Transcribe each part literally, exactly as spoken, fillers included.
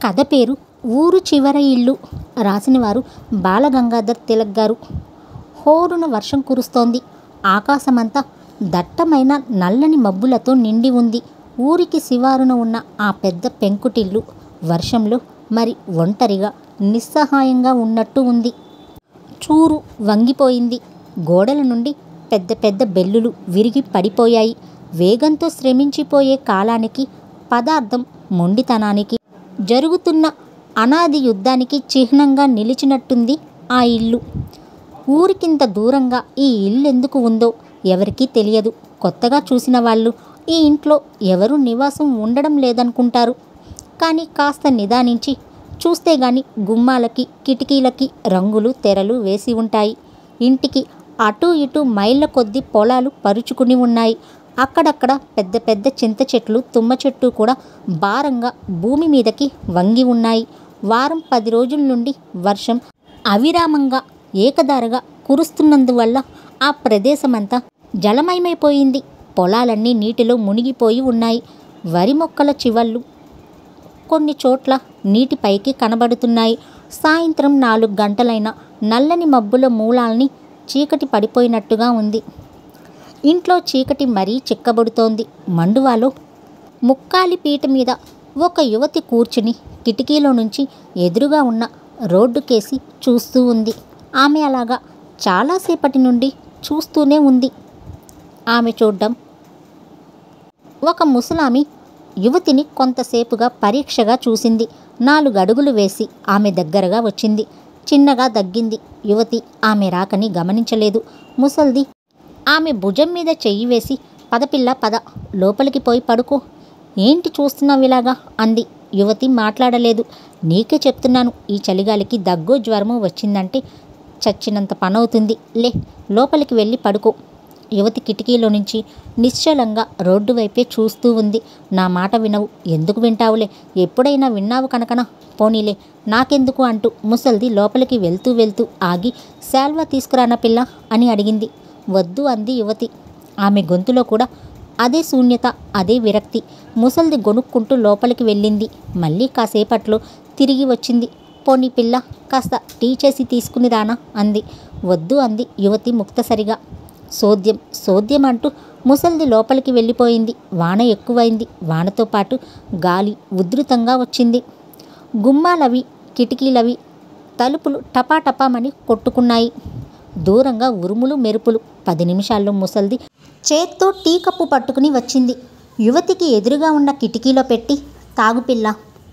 కథ పేరు ఊరు చివర ఇల్లు. రాసినవారు బాలగంగాధర్ తిలక్ గారు. హోరున వర్షం కురుస్తోంది. ఆకాశమంతా దట్టమైన నల్లని మబ్బులతో నిండి ఉంది. ఊరికి శివారున ఉన్న ఆ పెద్ద పెంకుటిల్లు వర్షంలో మరి ఒంటరిగా నిస్సహాయంగా ఉన్నట్టు ఉంది. చూరు వంగిపోయింది. గోడల నుండి పెద్ద పెద్ద బెల్లులు విరిగి పడిపోయాయి. వేగంతో శ్రమించిపోయే కాలానికి, పదార్థం మొండితనానికి, జరుగుతున్న అనాది యుద్ధానికి చిహ్నంగా నిలిచినట్టుంది ఆ ఇల్లు. ఊరికింత దూరంగా ఈ ఇల్లు ఎందుకు ఉందో ఎవరికీ తెలియదు. కొత్తగా చూసిన వాళ్ళు ఈ ఇంట్లో ఎవరూ నివాసం ఉండడం లేదనుకుంటారు. కానీ కాస్త నిదానించి చూస్తే గాని గుమ్మాలకి, కిటికీలకి రంగులు, తెరలు వేసి ఉంటాయి. ఇంటికి అటూ ఇటూ మైళ్ళ కొద్దీ పొలాలు పరుచుకుని ఉన్నాయి. అక్కడక్కడ పెద్ద పెద్ద చింత చెట్లు, తుమ్మ చెట్టు కూడా భారంగా భూమి మీదకి వంగి ఉన్నాయి. వారం పది రోజుల నుండి వర్షం అవిరామంగా ఏకధారగా కురుస్తున్నందువల్ల ఆ ప్రదేశమంతా జలమయమైపోయింది. పొలాలన్నీ నీటిలో మునిగిపోయి ఉన్నాయి. వరి మొక్కల చివళ్ళు కొన్ని చోట్ల నీటిపైకి కనబడుతున్నాయి. సాయంత్రం నాలుగు గంటలైన నల్లని మబ్బుల మూలాల్ని చీకటి పడిపోయినట్టుగా ఉంది. ఇంట్లో చీకటి మరీ చిక్కబడుతోంది. మండువాలో ముక్కాలి పీట మీద ఒక యువతి కూర్చుని కిటికీలో నుంచి ఎదురుగా ఉన్న రోడ్డుకేసి చూస్తూ ఉంది. ఆమె అలాగా చాలాసేపటి నుండి చూస్తూనే ఉంది. ఆమె చూడ్డం ఒక ముసలామి యువతిని కొంతసేపుగా పరీక్షగా చూసింది. నాలుగు అడుగులు వేసి ఆమె దగ్గరగా వచ్చింది. చిన్నగా దగ్గింది. యువతి ఆమె రాకని గమనించలేదు. ముసల్ది ఆమె భుజం మీద చెయ్యి వేసి, పదపిల్ల పద, లోపలికి పోయి పడుకో. ఏంటి చూస్తున్నావిలాగా అంది. యువతి మాట్లాడలేదు. నీకే చెప్తున్నాను, ఈ చలిగాలికి దగ్గో జ్వరమో వచ్చిందంటే చచ్చినంత పనవుతుంది. లే, లోపలికి వెళ్ళి పడుకో. యువతి కిటికీలో నుంచి నిశ్చలంగా రోడ్డు వైపే చూస్తూ ఉంది. నా మాట వినవు, ఎందుకు వింటావులే, ఎప్పుడైనా విన్నావు కనుకనా, పోనీలే, నాకెందుకు అంటూ ముసల్ది లోపలికి వెళ్తూ వెళ్తూ ఆగి, శాల్వా తీసుకురానా పిల్ల అని అడిగింది. వద్దు అంది యువతి. ఆమె గొంతులో కూడా అదే శూన్యత, అదే విరక్తి. ముసల్ది గొనుక్కుంటూ లోపలికి వెళ్ళింది. మళ్ళీ కాసేపట్లో తిరిగి వచ్చింది. పోనీ పిల్ల, కాస్త టీ చేసి తీసుకుని రానా అంది. వద్దు అంది యువతి ముక్తసరిగా. సోద్యం సోద్యం అంటూ ముసల్ది లోపలికి వెళ్ళిపోయింది. వాన ఎక్కువైంది. వానతో పాటు గాలి ఉధృతంగా వచ్చింది. గుమ్మాలవి, కిటికీలవి, తలుపులు టపాటపామని కొట్టుకున్నాయి. దూరంగా ఉరుములు, మెరుపులు. పది నిమిషాల్లో ముసల్ది చేత్తో టీ కప్పు పట్టుకుని వచ్చింది. యువతికి ఎదురుగా ఉన్న కిటికీలో పెట్టి, తాగు పిల్ల,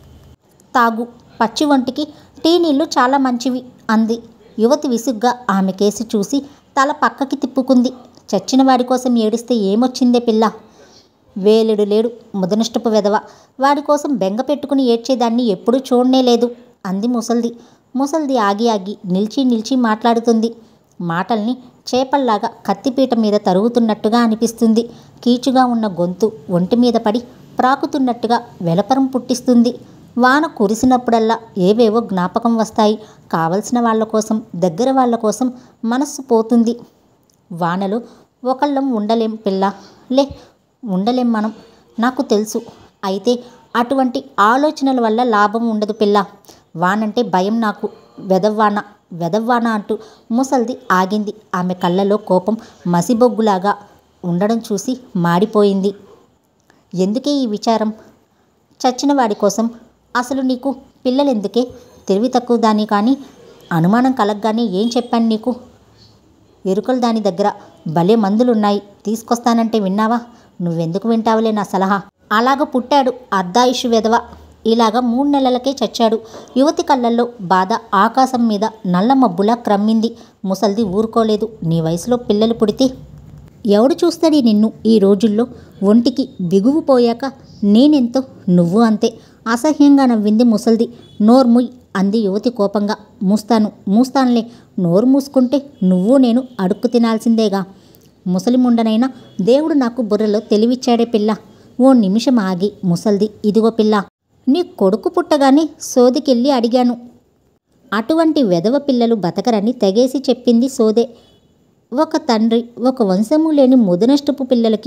తాగు, పచ్చి వంటికి టీ నీళ్లు చాలా మంచివి అంది. యువతి విసుగ్గా ఆమె కేసి చూసి తల పక్కకి తిప్పుకుంది. చచ్చిన వాడి కోసం ఏడిస్తే ఏమొచ్చిందే పిల్ల, వేలుడు లేడు ముదనష్టపు వెధవ, వాడి కోసం బెంగ పెట్టుకుని ఏడ్చేదాన్ని ఎప్పుడూ చూడనే లేదు అంది ముసల్ది. ముసల్ది ఆగి ఆగి నిల్చి నిల్చి మాట్లాడుతుంది. మాటల్ని చేపల్లాగా కత్తిపీట మీద తరుగుతున్నట్టుగా అనిపిస్తుంది. కీచుగా ఉన్న గొంతు ఒంటి మీద పడి ప్రాకుతున్నట్టుగా వెలపరం పుట్టిస్తుంది. వాన కురిసినప్పుడల్లా ఏవేవో జ్ఞాపకం వస్తాయి. కావలసిన వాళ్ళ కోసం, దగ్గర వాళ్ళ కోసం మనస్సు పోతుంది. వానలో ఒకళ్ళం ఉండలేం పిల్ల, లే, ఉండలేం మనం, నాకు తెలుసు. అయితే అటువంటి ఆలోచనల వల్ల లాభం ఉండదు పిల్ల. వానంటే భయం నాకు, వెదవ్వాన వెదవ్వాన అంటూ ముసల్ది ఆగింది. ఆమె కళ్ళలో కోపం మసిబొగ్గులాగా ఉండడం చూసి మాడిపోయింది. ఎందుకే ఈ విచారం? చచ్చిన వాడి కోసం. అసలు నీకు పిల్లలెందుకే? తెలివి తక్కువ దాని, కానీ అనుమానం కలగగానే ఏం చెప్పాను నీకు? ఎరుకలు దాని దగ్గర భలే మందులున్నాయి, తీసుకొస్తానంటే విన్నావా? నువ్వెందుకు వింటావులే నా సలహా. అలాగ పుట్టాడు అర్ధాయుషు వెధవ, ఇలాగా మూడు నెలలకే చచ్చాడు. యువతి కళ్ళల్లో బాధ ఆకాశం మీద నల్ల మబ్బులా క్రమ్మింది. ముసల్ది ఊరుకోలేదు. నీ వయసులో పిల్లలు పుడితే ఎవడు చూస్తాడీ నిన్ను ఈ రోజుల్లో? ఒంటికి బిగువు పోయాక నేనెంతో, నువ్వు అంతే. అసహ్యంగా నవ్వింది ముసల్ది. నోర్ముయ్ అంది యువతి కోపంగా. మూస్తాను మూస్తానులే, నోరు మూసుకుంటే నువ్వు నేను అడుక్కు తినాల్సిందేగా. ముసలిముండనైనా దేవుడు నాకు బుర్రలో తెలివిచ్చాడే పిల్ల. ఓ నిమిషం ఆగి ముసల్ది, ఇదిగో పిల్ల, నీ కొడుకు పుట్టగానే సోదికెళ్ళి అడిగాను. అటువంటి వెధవ పిల్లలు బతకరని తెగేసి చెప్పింది సోదే. ఒక తండ్రి, ఒక వంశము లేని ముదనష్టపు పిల్లలకి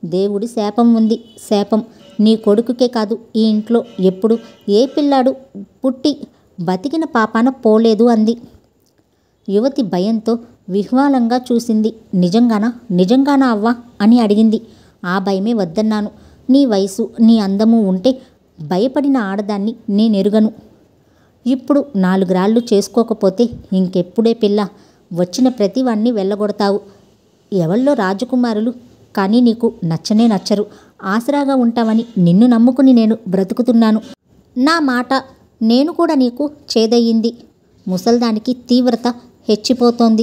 దేవుడి శాపం ఉంది. శాపం నీ కొడుకుకే కాదు, ఈ ఇంట్లో ఎప్పుడు ఏ పిల్లాడు పుట్టి బతికిన పాపాన పోలేదు అంది. యువతి భయంతో విహ్వాలంగా చూసింది. నిజంగానా నిజంగానా అవ్వా అని అడిగింది. ఆ భయమే వద్దన్నాను. నీ వయసు నీ అందము ఉంటే భయపడిన ఆడదాన్ని నేనెరుగను. ఇప్పుడు నాలుగు రాళ్ళు చేసుకోకపోతే ఇంకెప్పుడే పిల్ల, వచ్చిన ప్రతివాణ్ణి వెళ్ళగొడతావు. ఎవళ్ళో రాజకుమారులు కానీ నీకు నచ్చనే నచ్చరు. ఆసరాగా ఉంటావని నిన్ను నమ్ముకుని నేను బ్రతుకుతున్నాను. నా మాట నేను కూడా నీకు చేదయ్యింది. ముసల్దానికి తీవ్రత హెచ్చిపోతోంది.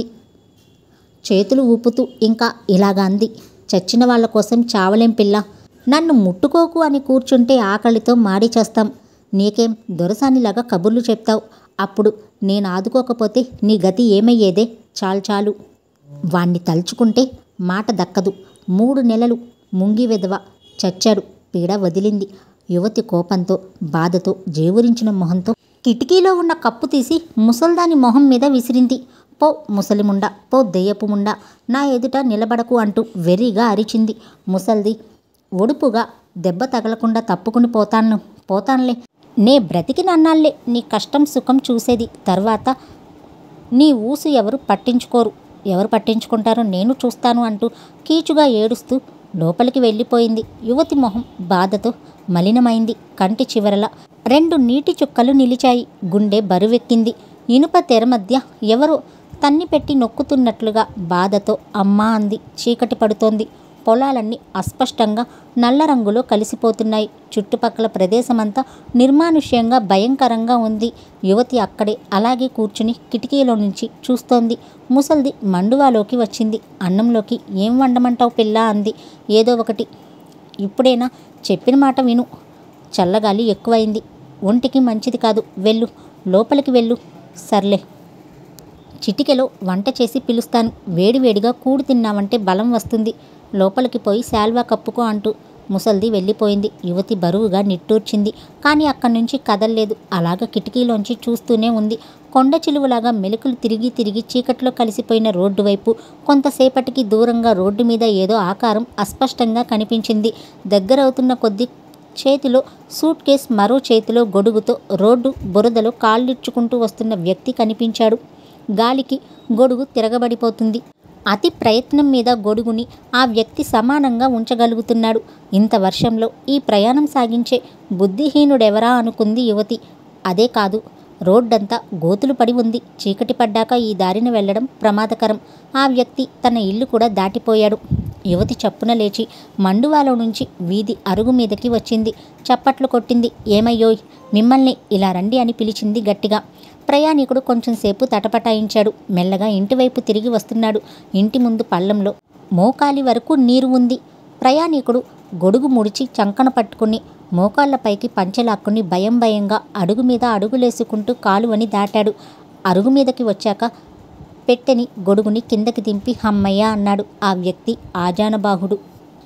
చేతులు ఊపుతూ ఇంకా ఇలాగా అంది. చచ్చిన వాళ్ళ కోసం చావలేం పిల్ల. నన్ను ముట్టుకోకు అని కూర్చుంటే ఆకలితో మాడి చేస్తాం. నీకేం దొరసానిలాగా కబుర్లు చెప్తావు. అప్పుడు నేను ఆదుకోకపోతే నీ గతి ఏమయ్యేదే? చాలు చాలు. వాణ్ణి తలుచుకుంటే మాట దక్కదు. మూడు నెలలు ముంగి వెధవ చచ్చాడు. పీడ వదిలింది. యువతి కోపంతో బాధతో జేవురించిన మొహంతో కిటికీలో ఉన్న కప్పు తీసి ముసల్దాని మొహం మీద విసిరింది. పో ముసలిముండా, పో దెయ్యపు ముండా, నా ఎదుట నిలబడకు అంటూ వెర్రిగా అరిచింది. ముసల్ది ఒడుపుగా దెబ్బ తగలకుండా తప్పుకుని పోతాను పోతానులే నే బ్రతికినన్నాళ్లే నీ కష్టం సుఖం చూసేది. తర్వాత నీ ఊసు ఎవరు పట్టించుకోరు. ఎవరు పట్టించుకుంటారో నేను చూస్తాను అంటూ కీచుగా ఏడుస్తూ లోపలికి వెళ్ళిపోయింది. యువతి మొహం బాధతో మలినమైంది. కంటి చివరల రెండు నీటి చుక్కలు నిలిచాయి. గుండె బరువెక్కింది. ఇనుప తెర మధ్య ఎవరో తన్ని పెట్టి నొక్కుతున్నట్లుగా బాధతో అమ్మా అంది. చీకటి పడుతోంది. పొలాలన్నీ అస్పష్టంగా నల్ల రంగులో కలిసిపోతున్నాయి. చుట్టుపక్కల ప్రదేశమంతా నిర్మానుష్యంగా భయంకరంగా ఉంది. యువతి అక్కడే అలాగే కూర్చుని కిటికీలో నుంచి చూస్తోంది. ముసల్ది మండువాలోకి వచ్చింది. అన్నంలోకి ఏం వండమంటావు పిల్ల అంది. ఏదో ఒకటి. ఇప్పుడైనా చెప్పిన మాట విను. చల్లగాలి ఎక్కువైంది. ఒంటికి మంచిది కాదు. వెళ్ళు, లోపలికి వెళ్ళు. సర్లే, చిటికెలో వంట చేసి పిలుస్తాను. వేడివేడిగా కూడు తిన్నావంటే బలం వస్తుంది. లోపలికి పోయి శాల్వా కప్పుకో అంటూ ముసల్ది వెళ్ళిపోయింది. యువతి బరువుగా నిట్టూర్చింది. కానీ అక్కడి నుంచి కదల్లేదు. అలాగ కిటికీలోంచి చూస్తూనే ఉంది. కొండ చిలువలాగా మెలుకులు తిరిగి తిరిగి చీకట్లో కలిసిపోయిన రోడ్డు వైపు. కొంతసేపటికి దూరంగా రోడ్డు మీద ఏదో ఆకారం అస్పష్టంగా కనిపించింది. దగ్గరవుతున్న కొద్దీ చేతిలో సూట్ కేస్, మరో చేతిలో గొడుగుతో రోడ్డు బురదలో కాళ్ళిడ్చుకుంటూ వస్తున్న వ్యక్తి కనిపించాడు. గాలికి గొడుగు తిరగబడిపోతుంది. అతి ప్రయత్నం మీద గొడుగుని ఆ వ్యక్తి సమానంగా ఉంచగలుగుతున్నాడు. ఇంత వర్షంలో ఈ ప్రయాణం సాగించే బుద్ధిహీనుడెవరా అనుకుంది యువతి. అదే కాదు, రోడ్డంతా గోతులు పడి ఉంది. చీకటి పడ్డాక ఈ దారిన వెళ్లడం ప్రమాదకరం. ఆ వ్యక్తి తన ఇల్లు కూడా దాటిపోయాడు. యువతి చప్పున లేచి మండువాలో నుంచి వీధి అరుగు మీదకి వచ్చింది. చప్పట్లు కొట్టింది. ఏమయ్యోయ్, మిమ్మల్ని ఇలా రండి అని పిలిచింది గట్టిగా. ప్రయాణికుడు కొంచెంసేపు తటపటాయించాడు. మెల్లగా ఇంటివైపు తిరిగి వస్తున్నాడు. ఇంటి ముందు పళ్ళంలో మోకాలి వరకు నీరు ఉంది. ప్రయాణికుడు గొడుగు ముడిచి చంకన పట్టుకుని మోకాళ్లపైకి పంచెలాక్కుని భయం భయంగా అడుగు మీద అడుగులేసుకుంటూ కాలువని దాటాడు. అరుగు మీదకి వచ్చాక పెట్టెని గొడుగుని కిందకి దింపి హమ్మయ్య అన్నాడు ఆ వ్యక్తి ఆజానబాహుడు.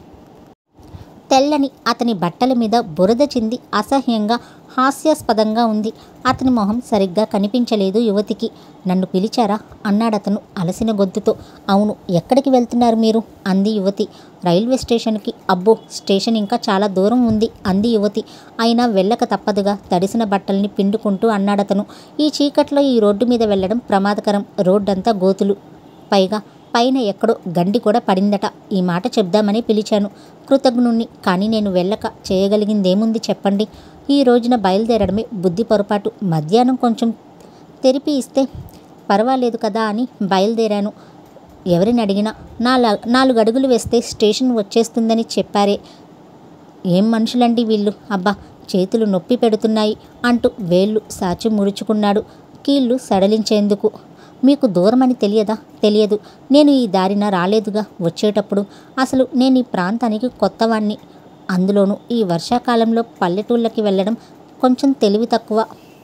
తెల్లని అతని బట్టల మీద బురద చింది అసహ్యంగా హాస్యాస్పదంగా ఉంది. అతని మొహం సరిగ్గా కనిపించలేదు యువతికి. నన్ను పిలిచారా అన్నాడతను అలసిన గొంతుతో. అవును, ఎక్కడికి వెళ్తున్నారు మీరు అంది యువతి. రైల్వే స్టేషన్కి. అబ్బో, స్టేషన్ ఇంకా చాలా దూరం ఉంది అంది యువతి. అయినా వెళ్ళక తప్పదుగా తడిసిన బట్టల్ని పిండుకుంటూ అన్నాడతను. ఈ చీకట్లో ఈ రోడ్డు మీద వెళ్ళడం ప్రమాదకరం. రోడ్డంతా గోతులు. పైగా పైన ఎక్కడో గండి కూడా పడిందట. ఈ మాట చెప్దామని పిలిచాను. కృతజ్ఞుణ్ణి. కానీ నేను వెళ్ళక చేయగలిగిందేముంది చెప్పండి. ఈ రోజున బయలుదేరడమే బుద్ధి పొరపాటు. మధ్యాహ్నం కొంచెం తెరిపి ఇస్తే పర్వాలేదు కదా అని బయలుదేరాను. ఎవరిని అడిగినా నాలుగు నాలుగు అడుగులు వేస్తే స్టేషన్ వచ్చేస్తుందని చెప్పారే. ఏం మనుషులండి వీళ్ళు. అబ్బా, చేతులు నొప్పి పెడుతున్నాయి అంటూ వేళ్ళు సాచి ముడుచుకున్నాడు కీళ్ళు సడలించేందుకు. మీకు దూరమని తెలియదా? తెలియదు. నేను ఈ దారిన రాలేదుగా వచ్చేటప్పుడు. అసలు నేను ఈ ప్రాంతానికి కొత్తవాణ్ణి. అందులోనూ ఈ వర్షాకాలంలో పల్లెటూళ్ళకి వెళ్ళడం కొంచెం తెలివి తక్కువ.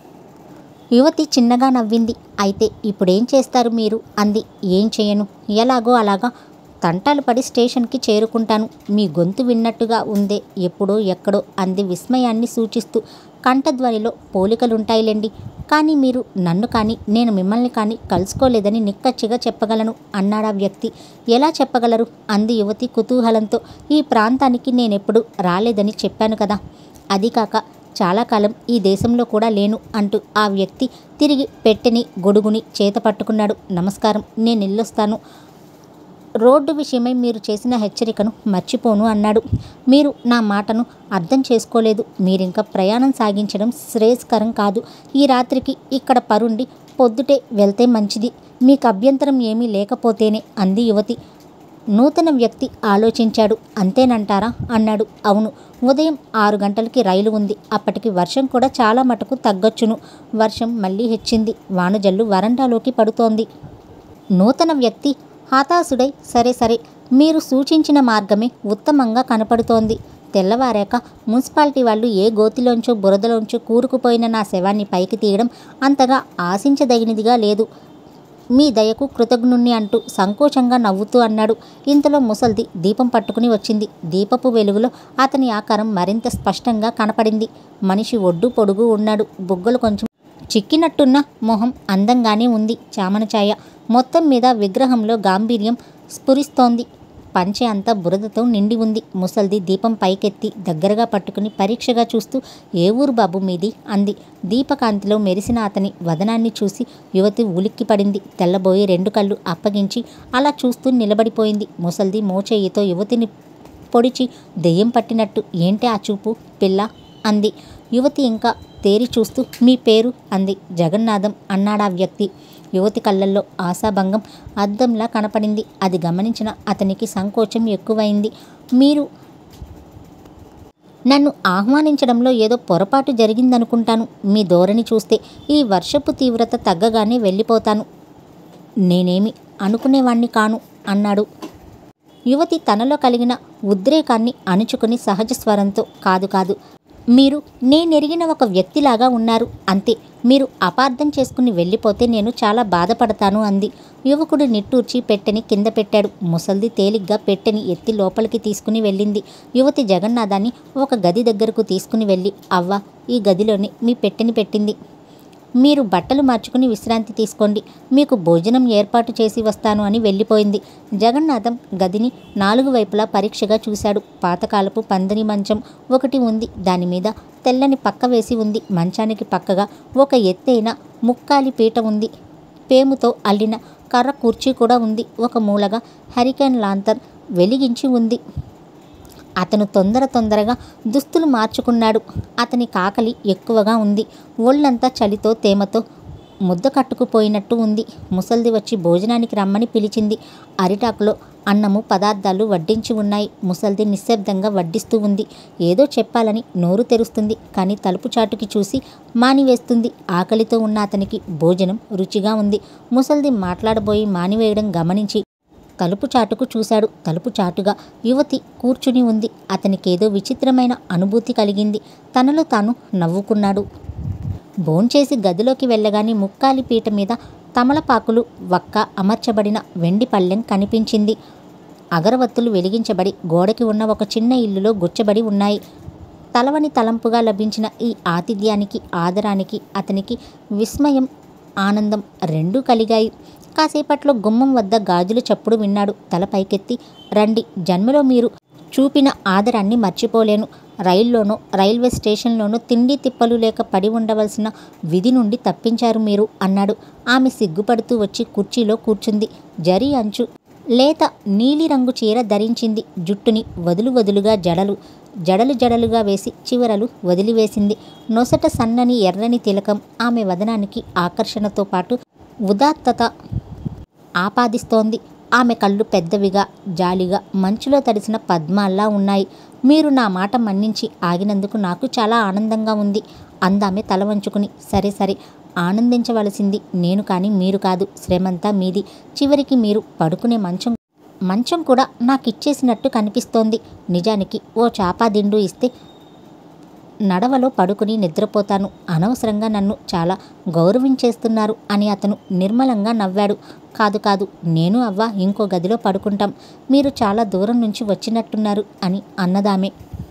యువతి చిన్నగా నవ్వింది. అయితే ఇప్పుడేం చేస్తారు మీరు అంది. ఏం చేయను, ఎలాగో అలాగా తంటాలు పడి స్టేషన్కి చేరుకుంటాను. మీ గొంతు విన్నట్టుగా ఉందే, ఎప్పుడో ఎక్కడో అంది విస్మయాన్ని సూచిస్తూ. కంఠధ్వనిలో పోలికలుంటాయిలేండి. కానీ మీరు నన్ను కానీ నేను మిమ్మల్ని కానీ కలుసుకోలేదని నిక్కచ్చిగా చెప్పగలను అన్నాడా వ్యక్తి. ఎలా చెప్పగలరు అంది యువతి కుతూహలంతో. ఈ ప్రాంతానికి నేనెప్పుడు రాలేదని చెప్పాను కదా. అది కాక చాలా కాలం ఈ దేశంలో కూడా లేను అంటూ ఆ వ్యక్తి తిరిగి పెట్టెని గొడుగుని చేత పట్టుకున్నాడు. నమస్కారం, నేను ఇల్లొస్తాను. రోడ్డు విషయమై మీరు చేసిన హెచ్చరికను మర్చిపోను అన్నాడు. మీరు నా మాటను అర్థం చేసుకోలేదు. మీరింకా ప్రయాణం సాగించడం శ్రేయస్కరం కాదు. ఈ రాత్రికి ఇక్కడ పరుండి పొద్దుటే వెళ్తే మంచిది. మీకు అభ్యంతరం ఏమీ లేకపోతేనే అంది యువతి. నూతన వ్యక్తి ఆలోచించాడు. అంతేనంటారా అన్నాడు. అవును, ఉదయం ఆరు గంటలకి రైలు ఉంది. అప్పటికి వర్షం కూడా చాలా మటుకు తగ్గొచ్చును. వర్షం మళ్ళీ హెచ్చింది. వానజల్లు వరండాలోకి పడుతోంది. నూతన వ్యక్తి హతాశుడై సరే సరే, మీరు సూచించిన మార్గమే ఉత్తమంగా కనపడుతోంది. తెల్లవారాక మున్సిపాలిటీ వాళ్ళు ఏ గోతిలోంచో బురదలోంచో కూరుకుపోయిన నా శవాన్ని పైకి తీయడం అంతగా ఆశించదగినదిగా లేదు. మీ దయకు కృతజ్ఞుణ్ణి అంటూ సంకోచంగా నవ్వుతూ అన్నాడు. ఇంతలో ముసల్ది దీపం పట్టుకుని వచ్చింది. దీపపు వెలుగులో అతని ఆకారం మరింత స్పష్టంగా కనపడింది. మనిషి ఒడ్డు పొడుగు ఉన్నాడు. బుగ్గలు కొంచెం చిక్కినట్టున్న మొహం అందంగానే ఉంది. చామన ఛాయ. మొత్తం మీద విగ్రహంలో గాంభీర్యం స్ఫురిస్తోంది. పంచె అంతా బురదతో నిండి ఉంది. ముసల్ది దీపం పైకెత్తి దగ్గరగా పట్టుకుని పరీక్షగా చూస్తూ, ఏ ఊరు బాబు మీది అంది. దీపకాంతిలో మెరిసిన అతని వదనాన్ని చూసి యువతి ఉలిక్కిపడింది. తెల్లబోయి రెండు కళ్ళు అప్పగించి అలా చూస్తూ నిలబడిపోయింది. ముసల్ది మోచేయితో యువతిని పొడిచి దెయ్యం పట్టినట్టు, ఏంటి ఆ చూపు పిల్ల అంది. యువతి ఇంకా తేరి చూస్తూ, మీ పేరు అంది. జగన్నాథం అన్నాడా వ్యక్తి. యువతి కళ్ళల్లో ఆశాభంగం అద్దంలా కనపడింది. అది గమనించిన అతనికి సంకోచం ఎక్కువైంది. మీరు నన్ను ఆహ్వానించడంలో ఏదో పొరపాటు జరిగిందనుకుంటాను. మీ ధోరణి చూస్తే ఈ వర్షపు తీవ్రత తగ్గగానే వెళ్ళిపోతాను. నేనేమి అనుకునేవాణ్ణి కాను అన్నాడు. యువతి తనలో కలిగిన ఉద్రేకాన్ని అణుచుకుని సహజ స్వరంతో, కాదు కాదు, మీరు నేనెరిగిన ఒక వ్యక్తిలాగా ఉన్నారు అంతే. మీరు అపార్థం చేసుకుని వెళ్ళిపోతే నేను చాలా బాధపడతాను అంది. యువకుడు నిట్టూర్చి పెట్టెని కింద పెట్టాడు. ముసల్ది తేలిగ్గా పెట్టెని ఎత్తి లోపలికి తీసుకుని వెళ్ళింది. యువతి జగన్నాథాన్ని ఒక గది దగ్గరకు తీసుకుని వెళ్ళి, అవ్వ, ఈ గదిలోనే మీ పెట్టెని పెట్టింది. మీరు బట్టలు మార్చుకుని విశ్రాంతి తీసుకోండి. మీకు భోజనం ఏర్పాటు చేసి వస్తాను అని వెళ్ళిపోయింది. జగన్నాథం గదిని నాలుగు వైపులా పరీక్షగా చూశాడు. పాతకాలపు పందిరి మంచం ఒకటి ఉంది. దానిమీద తెల్లని పక్క వేసి ఉంది. మంచానికి పక్కగా ఒక ఎత్తైన ముక్కాలి పీట ఉంది. పేముతో అల్లిన కర్ర కుర్చీ కూడా ఉంది. ఒక మూలగా హరికేన్ లాంతర్ వెలిగించి ఉంది. అతను తొందర తొందరగా దుస్తులు మార్చుకున్నాడు. అతని కాకలి ఎక్కువగా ఉంది. ఒళ్ళంతా చలితో తేమతో ముద్ద కట్టుకుపోయినట్టు ఉంది. ముసల్ది వచ్చి భోజనానికి రమ్మని పిలిచింది. అరిటాకులో అన్నము పదార్థాలు వడ్డించి ఉన్నాయి. ముసల్ది నిశ్శబ్దంగా వడ్డిస్తూ ఉంది. ఏదో చెప్పాలని నోరు తెరుస్తుంది. కానీ తలుపు చాటుకి చూసి మానివేస్తుంది. ఆకలితో ఉన్న అతనికి భోజనం రుచిగా ఉంది. ముసల్ది మాట్లాడబోయి మానివేయడం గమనించి తలుపు చాటుకు చూశాడు. తలుపు చాటుగా యువతి కూర్చుని ఉంది. అతనికేదో విచిత్రమైన అనుభూతి కలిగింది. తనలో తాను నవ్వుకున్నాడు. భోంచేసి గదిలోకి వెళ్ళగానే ముక్కాలి పీట మీద తమలపాకులు వక్క అమర్చబడిన వెండి పళ్ళెం కనిపించింది. అగరవత్తులు వెలిగించబడి గోడకి ఉన్న ఒక చిన్న ఇల్లులో గుచ్చబడి ఉన్నాయి. తలవని తలంపుగా లభించిన ఈ ఆతిథ్యానికి, ఆదరానికి అతనికి విస్మయం, ఆనందం రెండూ కలిగాయి. కాసేపట్లో గుమ్మం వద్ద గాజుల చప్పుడు విన్నాడు. తల పైకెత్తి, రండి, జన్మలో మీరు చూపిన ఆదరాన్ని మర్చిపోలేను. రైల్లోనో రైల్వే స్టేషన్లోనో తిండి తిప్పలు లేక పడి ఉండవలసిన విధి నుండి తప్పించారు మీరు అన్నాడు. ఆమె సిగ్గుపడుతూ వచ్చి కుర్చీలో కూర్చుంది. జరీ అంచు లేత నీలిరంగు చీర ధరించింది. జుట్టుని వదులు వదులుగా జడలు జడలు జడలుగా వేసి చివరలు వదిలివేసింది. నొసట సన్నని ఎర్రని తిలకం ఆమె వదనానికి ఆకర్షణతో పాటు ఉదాత్తత ఆపాదిస్తోంది. ఆమె కళ్ళు పెద్దవిగా, జాలిగా, మంచులో తడిసిన పద్మాల్లా ఉన్నాయి. మీరు నా మాట మన్నించి ఆగినందుకు నాకు చాలా ఆనందంగా ఉంది అందామె తల వంచుకుని. సరే సరే, ఆనందించవలసింది నేను కానీ మీరు కాదు. శ్రమంతా మీది. చివరికి మీరు పడుకునే మంచం మంచం కూడా నాకిచ్చేసినట్టు కనిపిస్తోంది. నిజానికి ఓ చాపాదిండు ఇస్తే నడవలో పడుకుని నిద్రపోతాను. అనవసరంగా నన్ను చాలా గౌరవించేస్తున్నారు అని అతను నిర్మలంగా నవ్వాడు. కాదు కాదు, నేను అవ్వ ఇంకో గదిలో పడుకుంటాం. మీరు చాలా దూరం నుంచి వచ్చినట్టున్నారు అని అన్నదామె.